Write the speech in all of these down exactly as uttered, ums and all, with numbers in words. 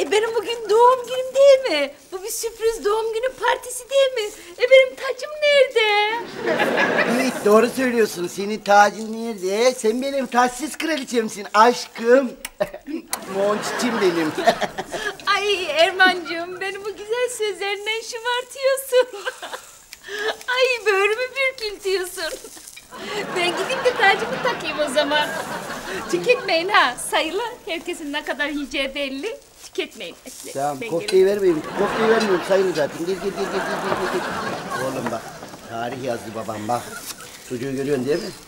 E benim bugün doğum günüm değil mi? Bu bir sürpriz doğum günü partisi değil mi? E benim tacım nerede? Evet doğru söylüyorsun. Senin tacın nerede? Sen benim taçsız kraliçemsin aşkım. Monçiçim benim. Ay Ermancığım beni bu güzel sözlerinden şımartıyorsun. Ay böğrümü bürkültüyorsun. Ben gideyim de tacımı takayım o zaman. Tüketmeyin ha. Sayılı. Herkesin ne kadar yiyeceği belli. Tüketmeyin. Tamam Ben kofteyi vermeyeyim. Kofteyi vermiyorum sayılı zaten. Gel gel gel gel gel gel. gel. Oğlum bak. Tarih yazdı babam bak. Çocuğu görüyorsun değil mi?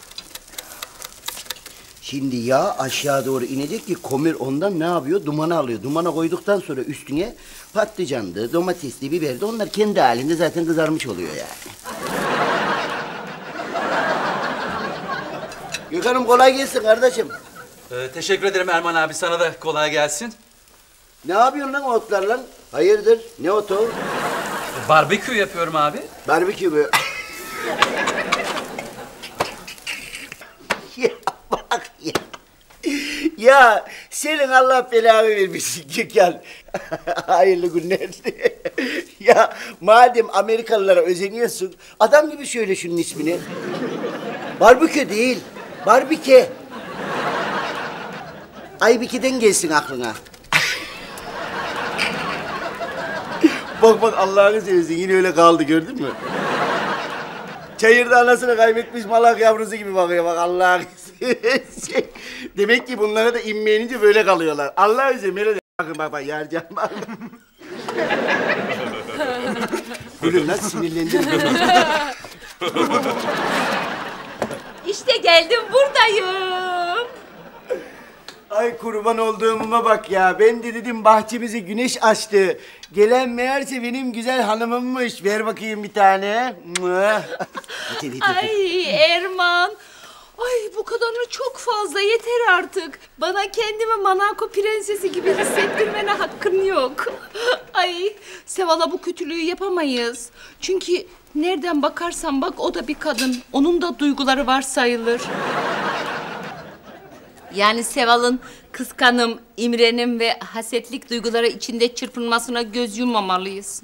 Şimdi yağ aşağı doğru inecek ki komür ondan ne yapıyor? Dumanı alıyor. Dumana koyduktan sonra üstüne patlıcandı, domatesli, biberdi. Onlar kendi halinde zaten kızarmış oluyor yani. Gökhan'ım kolay gelsin kardeşim. Ee, teşekkür ederim Erman abi. Sana da kolay gelsin. Ne yapıyorsun lan o otlar lan? Hayırdır? Ne otu? Barbekü yapıyorum abi. Barbekü mü? Ya bak ya. Ya senin Allah belanı vermesin Gökhan. Hayırlı günler. Ya madem Amerikalılara özeniyorsun, adam gibi söyle şunun ismini. Barbekü değil, barbike. Aybike'den gelsin aklına. Bak bak Allah'ını seversen yine öyle kaldı gördün mü? Çayırda anasını kaybetmiş malak yavrusu gibi bakıyor bak Allah'ını seversen. Demek ki bunlara da inmeyince böyle kalıyorlar. Allah'ını seversen bakın bak bak yarcan bak. Gülüm nasıl sinirlendim. İşte geldim buradayım. Ay kurban olduğuma bak ya. Ben de dedim bahçemizi güneş açtı. Gelen meğerse benim güzel hanımımmış. Ver bakayım bir tane. Ay Erman. Ay bu kadarını çok fazla yeter artık. Bana kendimi Monaco prensesi gibi hissettirmene hakkın yok. Ay Seval'a bu kötülüğü yapamayız. Çünkü nereden bakarsan bak o da bir kadın. Onun da duyguları var sayılır. Yani Seval'ın kıskanım, imrenim ve hasetlik duyguları içinde çırpınmasına göz yummamalıyız.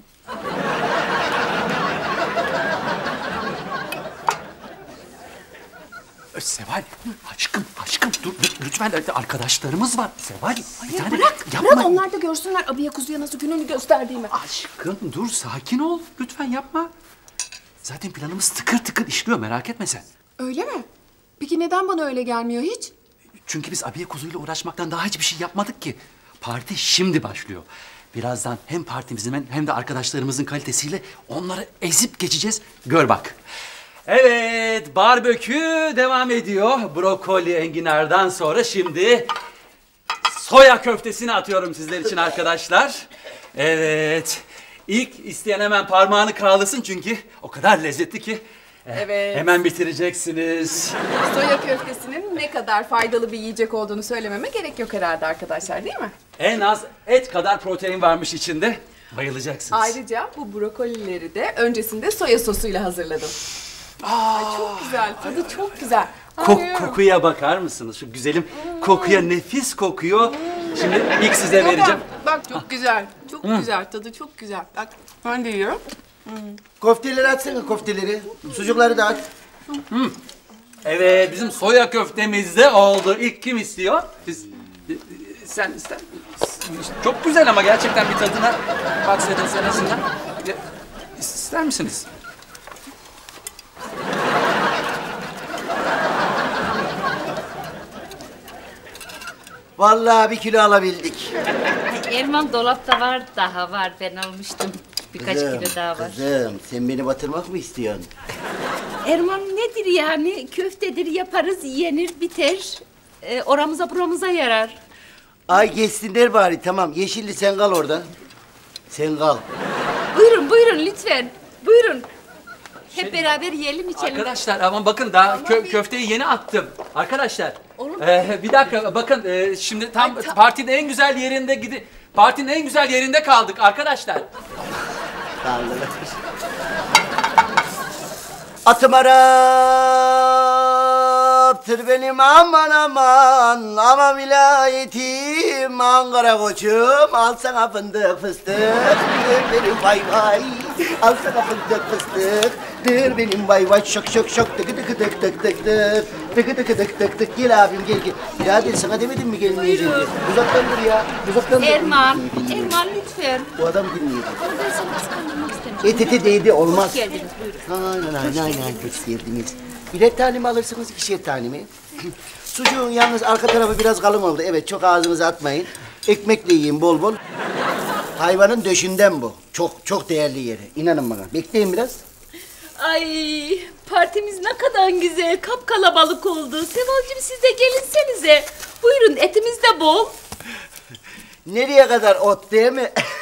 Seval, aşkım, aşkım dur lütfen arkadaşlarımız var. Seval, Hayır, bir tane bırak, yapma. bırak onlar da görsünler abiye kuzuya nasıl gününü gösterdiğimi. Aşkım dur sakin ol. Lütfen yapma. Zaten planımız tıkır tıkır işliyor merak etme sen. Öyle mi? Peki neden bana öyle gelmiyor hiç? Çünkü biz abiye kuzuyla uğraşmaktan daha hiçbir şey yapmadık ki. Parti şimdi başlıyor. Birazdan hem partimizin hem de arkadaşlarımızın kalitesiyle onları ezip geçeceğiz. Gör bak. Evet, barbekü devam ediyor. Brokoli, enginardan sonra şimdi soya köftesini atıyorum sizler için arkadaşlar. Evet. İlk isteyen hemen parmağını kağlasın çünkü o kadar lezzetli ki. Evet. Hemen bitireceksiniz. Soya köftesinin ne kadar faydalı bir yiyecek olduğunu söylememe gerek yok herhalde arkadaşlar değil mi? En az et kadar protein varmış içinde. Bayılacaksınız. Ayrıca bu brokolileri de öncesinde soya sosuyla hazırladım. Ay çok güzel, tadı çok güzel. Kok Ay, kokuya bakar mısınız? Şu güzelim kokuya nefis kokuyor. Şimdi ilk size vereceğim. Bak çok güzel, çok güzel, tadı çok güzel. Bak ben de yiyorum. Kofteleri atsana kofteleri. Sucukları da at. Evet bizim soya köftemiz de oldu. İlk kim istiyor? Siz, sen ister. Çok güzel ama gerçekten bir tadına baksaydın sen aslında. İster misiniz? Vallahi bir kilo alabildik. Ay, Erman dolapta var daha var ben almıştım. Birkaç Kızım, kilo daha var. Kızım sen beni batırmak mı istiyorsun? Erman nedir yani? Köftedir yaparız yenir biter. Ee, oramıza buramıza yarar. Ay geçsinler bari tamam. Yeşilli sen kal orada. Sen kal. Buyurun buyurun lütfen. Buyurun. Hep beraber yiyelim içelim. Arkadaşlar ama bakın daha kö köfteyi yeni attım. Arkadaşlar. Olur mu? Ee, bir dakika bakın e, şimdi tam Ay, ta- partinin en güzel yerinde gidi partinin en güzel yerinde kaldık arkadaşlar. Kaldılar. Atım Arap. Tır benim aman aman, ama vilayetim Ankara koçum. Al sana fındık fıstık, dır benim vay vay. Al sana fındık fıstık, dır benim vay vay. Şok şok şok, tıkı tıkı tık tık tık tık. Tıkı tıkı tık tık tık. Gel abim gel gel. Birader sana demedim mi gelmeyeceğim diye. Uzaktan dur ya, uzaktan dur. Erman, Erman lütfen. Bu adam dinleyecek. Ben seni kıskandırmak istemiyorum. Et ete değdi olmaz. Hoş geldiniz, buyurun. Aynen aynen aynen hoş geldiniz. Birer tane mi alırsınız, ikişer tane mi? Sucuğun yalnız arka tarafı biraz kalın oldu. Evet, çok ağzınıza atmayın. Ekmekle yiyin bol bol. Hayvanın döşünden bu. Çok çok değerli yeri. İnanın bana. Bekleyin biraz. Ay partimiz ne kadar güzel, kapkalabalık oldu. Sevalcığım siz de gelinsenize. Buyurun etimiz de bol. Nereye kadar ot değil mi?